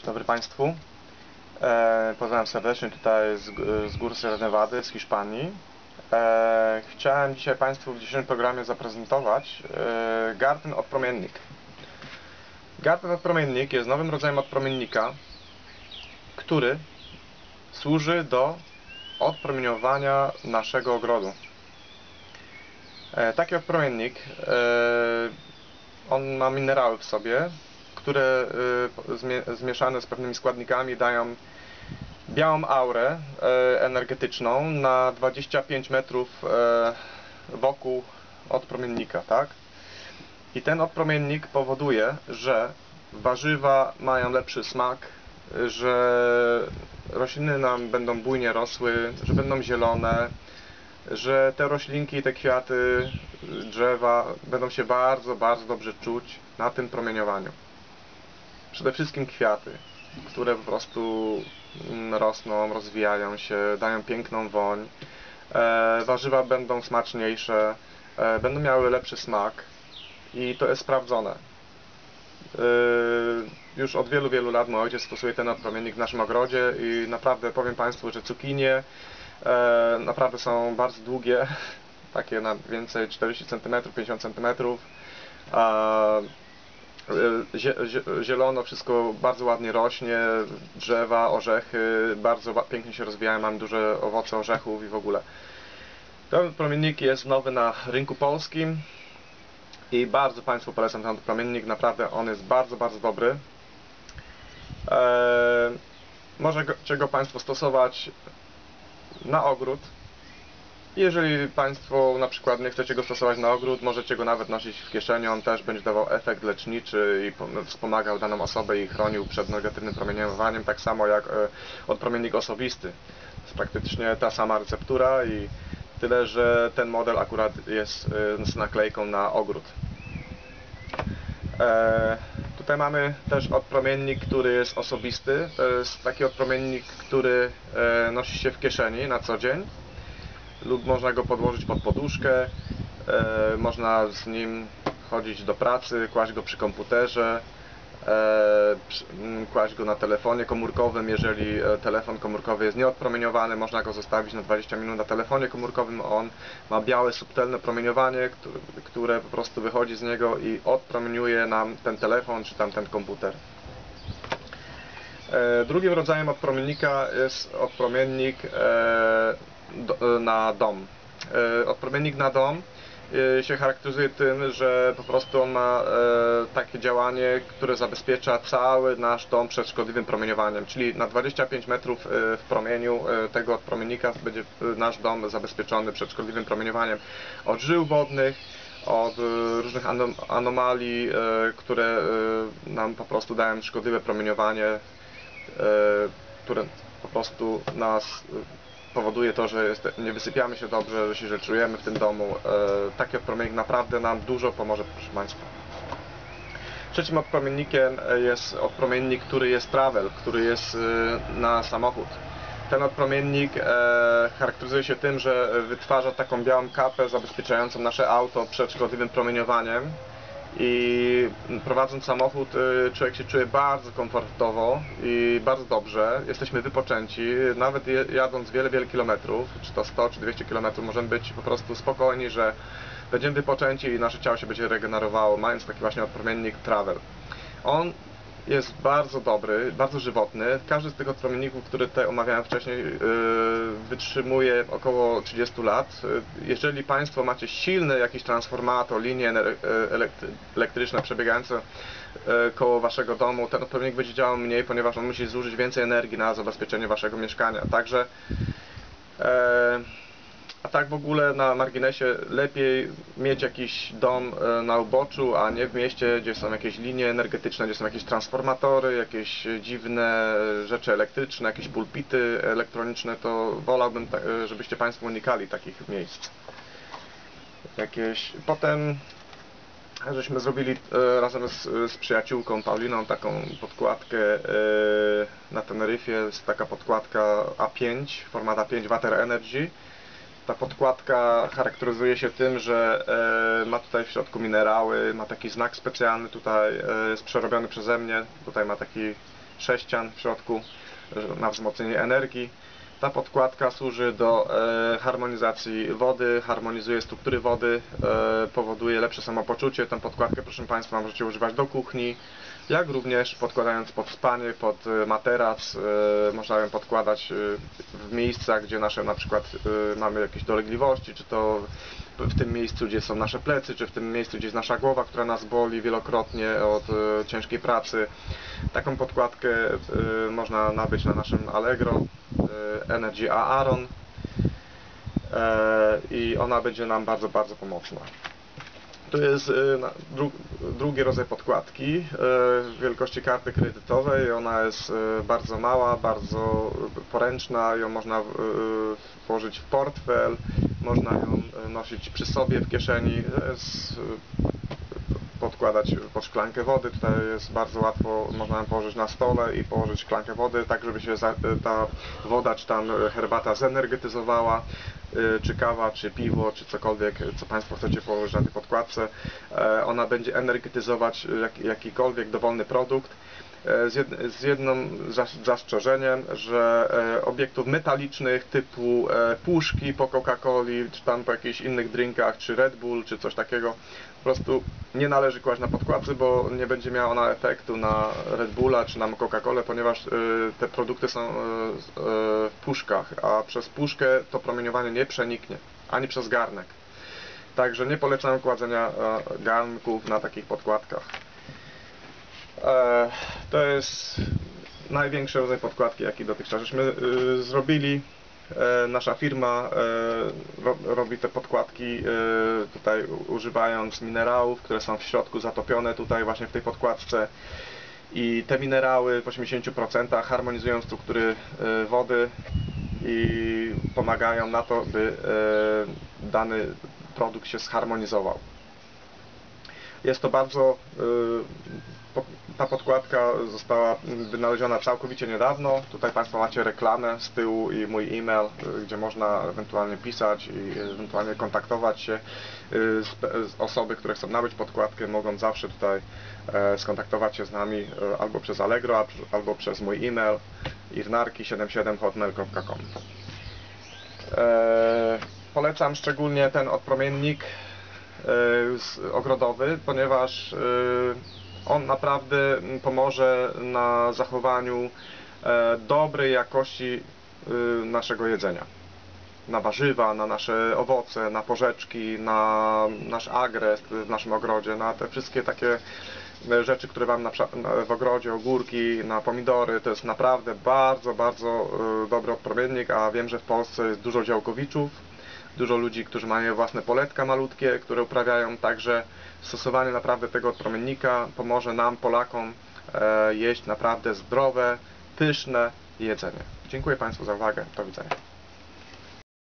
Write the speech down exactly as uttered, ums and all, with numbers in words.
Dobry Państwu. E, pozdrawiam serdecznie tutaj z, z gór Sierra Nevady, z Hiszpanii. E, chciałem dzisiaj Państwu w dzisiejszym programie zaprezentować e, Garten odpromiennik. Garten odpromiennik jest nowym rodzajem odpromiennika, który służy do odpromieniowania naszego ogrodu. E, taki odpromiennik, e, on ma minerały w sobie, które y, zmieszane z pewnymi składnikami dają białą aurę y, energetyczną na dwadzieścia pięć metrów y, wokół odpromiennika, tak? I ten odpromiennik powoduje, że warzywa mają lepszy smak, że rośliny nam będą bujnie rosły, że będą zielone, że te roślinki, te kwiaty, drzewa będą się bardzo, bardzo dobrze czuć na tym promieniowaniu. Przede wszystkim kwiaty, które po prostu rosną, rozwijają się, dają piękną woń. E, warzywa będą smaczniejsze, e, będą miały lepszy smak i to jest sprawdzone. E, już od wielu, wielu lat mój ojciec stosuje ten odpromiennik w naszym ogrodzie i naprawdę powiem Państwu, że cukinie e, naprawdę są bardzo długie, takie na więcej czterdzieści centymetrów, pięćdziesiąt centymetrów. E, Zielono, wszystko bardzo ładnie rośnie, drzewa, orzechy, bardzo pięknie się rozwijają, mamy duże owoce orzechów i w ogóle. Ten promiennik jest nowy na rynku polskim i bardzo Państwu polecam ten promiennik, naprawdę on jest bardzo, bardzo dobry. Eee, możecie go Państwo stosować na ogród. Jeżeli Państwo na przykład nie chcecie go stosować na ogród, możecie go nawet nosić w kieszeni, on też będzie dawał efekt leczniczy i wspomagał daną osobę i chronił przed negatywnym promieniowaniem, tak samo jak odpromiennik osobisty. To jest praktycznie ta sama receptura i tyle, że ten model akurat jest z naklejką na ogród. E, tutaj mamy też odpromiennik, który jest osobisty. To jest taki odpromiennik, który e, nosi się w kieszeni na co dzień. Lub można go podłożyć pod poduszkę, e, można z nim chodzić do pracy, kłaść go przy komputerze, e, przy, kłaść go na telefonie komórkowym. Jeżeli telefon komórkowy jest nieodpromieniowany, można go zostawić na dwadzieścia minut na telefonie komórkowym. On ma białe, subtelne promieniowanie, które, które po prostu wychodzi z niego i odpromieniuje nam ten telefon czy tam ten komputer. E, drugim rodzajem odpromiennika jest odpromiennik e, Do, na dom. E, odpromiennik na dom e, się charakteryzuje tym, że po prostu on ma e, takie działanie, które zabezpiecza cały nasz dom przed szkodliwym promieniowaniem, czyli na dwadzieścia pięć metrów e, w promieniu e, tego odpromiennika będzie nasz dom zabezpieczony przed szkodliwym promieniowaniem od żył wodnych, od e, różnych anom anomalii, e, które e, nam po prostu dają szkodliwe promieniowanie, e, które po prostu nas powoduje to, że jest, nie wysypiamy się dobrze, że się źle czujemy w tym domu. E, taki odpromiennik naprawdę nam dużo pomoże, proszę Państwa. Trzecim odpromiennikiem jest odpromiennik, który jest travel, który jest e, na samochód. Ten odpromiennik e, charakteryzuje się tym, że wytwarza taką białą kapę zabezpieczającą nasze auto przed szkodliwym promieniowaniem. I prowadząc samochód człowiek się czuje bardzo komfortowo i bardzo dobrze, jesteśmy wypoczęci, nawet jadąc wiele, wiele kilometrów, czy to sto, czy dwieście kilometrów, możemy być po prostu spokojni, że będziemy wypoczęci i nasze ciało się będzie regenerowało, mając taki właśnie odpromiennik Travel. On jest bardzo dobry, bardzo żywotny. Każdy z tych odpromienników, które tutaj omawiałem wcześniej, yy, wytrzymuje około trzydziestu lat. Jeżeli Państwo macie silny jakiś transformator, linie elektryczne przebiegające yy, koło Waszego domu, ten odpromiennik będzie działał mniej, ponieważ on musi zużyć więcej energii na zabezpieczenie Waszego mieszkania. Także yy, A tak w ogóle na marginesie lepiej mieć jakiś dom na uboczu, a nie w mieście, gdzie są jakieś linie energetyczne, gdzie są jakieś transformatory, jakieś dziwne rzeczy elektryczne, jakieś pulpity elektroniczne, to wolałbym, żebyście Państwo unikali takich miejsc. Jakieś... Potem żeśmy zrobili razem z, z przyjaciółką Pauliną taką podkładkę na Teneryfie, jest taka podkładka A pięć, format A pięć Water Energy. Ta podkładka charakteryzuje się tym, że e, ma tutaj w środku minerały, ma taki znak specjalny, tutaj e, jest przerobiony przeze mnie, tutaj ma taki sześcian w środku na wzmocnienie energii. Ta podkładka służy do e, harmonizacji wody, harmonizuje struktury wody, e, powoduje lepsze samopoczucie. Tę podkładkę, proszę Państwa, możecie używać do kuchni, jak również podkładając pod spanie, pod materac. E, można ją podkładać w miejscach, gdzie nasze na przykład e, mamy jakieś dolegliwości, czy to w tym miejscu, gdzie są nasze plecy, czy w tym miejscu, gdzie jest nasza głowa, która nas boli wielokrotnie od e, ciężkiej pracy. Taką podkładkę e, można nabyć na naszym Allegro, e, Energy Aaron, e, i ona będzie nam bardzo, bardzo pomocna. To jest e, dru, drugi rodzaj podkładki e, wielkości karty kredytowej. Ona jest e, bardzo mała, bardzo poręczna, ją można e, włożyć w portfel, można ją nosić przy sobie w kieszeni, jest, podkładać pod szklankę wody. Tutaj jest bardzo łatwo, można ją położyć na stole i położyć szklankę wody, tak żeby się ta woda czy tam herbata zenergetyzowała, czy kawa, czy piwo, czy cokolwiek, co Państwo chcecie położyć na tej podkładce. Ona będzie energetyzować jak, jakikolwiek dowolny produkt, z, jed, z jednym zastrzeżeniem, że obiektów metalicznych typu puszki po Coca-Coli, czy tam po jakichś innych drinkach, czy Red Bull, czy coś takiego, po prostu nie należy kłaść na podkładce, bo nie będzie miała ona efektu na Red Bulla czy na Coca-Colę, ponieważ te produkty są w puszkach, a przez puszkę to promieniowanie nie przeniknie, ani przez garnek. Także nie polecam kładzenia garnków na takich podkładkach. To jest największy rodzaj podkładki, jaki dotychczas żeśmy zrobili. Nasza firma robi te podkładki tutaj używając minerałów, które są w środku zatopione tutaj właśnie w tej podkładce, i te minerały w osiemdziesięciu procentach harmonizują struktury wody i pomagają na to, by dany produkt się zharmonizował. Jest to bardzo, ta podkładka została wynaleziona całkowicie niedawno. Tutaj Państwo macie reklamę z tyłu i mój e-mail, gdzie można ewentualnie pisać i ewentualnie kontaktować się. Osoby, które chcą nabyć podkładkę, mogą zawsze tutaj skontaktować się z nami albo przez Allegro, albo przez mój e-mail irnarki siedemdziesiąt siedem hotmail kropka com. Polecam szczególnie ten odpromiennik ogrodowy, ponieważ on naprawdę pomoże na zachowaniu dobrej jakości naszego jedzenia, na warzywa, na nasze owoce, na porzeczki, na nasz agres w naszym ogrodzie, na te wszystkie takie rzeczy, które mam na, w ogrodzie, ogórki, na pomidory. To jest naprawdę bardzo, bardzo dobry odpromiennik, a wiem, że w Polsce jest dużo działkowiczów, dużo ludzi, którzy mają własne poletka malutkie, które uprawiają, także stosowanie naprawdę tego odpromiennika pomoże nam, Polakom, jeść naprawdę zdrowe, pyszne jedzenie. Dziękuję Państwu za uwagę. Do widzenia.